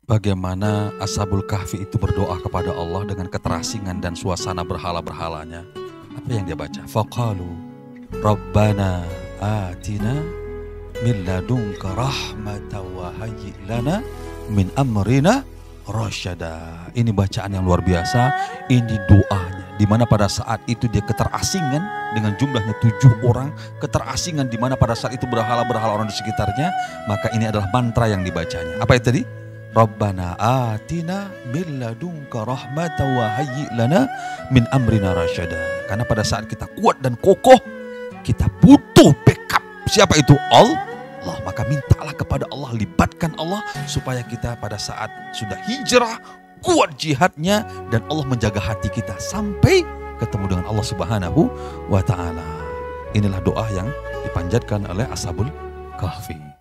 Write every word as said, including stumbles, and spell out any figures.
Bagaimana Ashabul Kahfi itu berdoa kepada Allah dengan keterasingan dan suasana berhala-berhalanya. Apa yang dia baca? Faqalu Rabbana atina min ladunka rahmatan wa hayyi lana min amrina rasyada. Ini bacaan yang luar biasa, ini doanya. Di mana pada saat itu dia keterasingan dengan jumlahnya tujuh orang, keterasingan di mana pada saat itu berhala-berhala orang di sekitarnya, maka ini adalah mantra yang dibacanya. Apa itu tadi? Rabbana atina min ladunka rahmatan wa hayyi lana min amrina rasyada. Karena pada saat kita kuat dan kokoh, kita butuh backup. Siapa itu? Allah. Maka mintalah kepada Allah, libatkan Allah supaya kita pada saat sudah hijrah, kuat jihadnya, dan Allah menjaga hati kita sampai ketemu dengan Allah Subhanahu wa ta'ala. Inilah doa yang dipanjatkan oleh Ashabul Kahfi.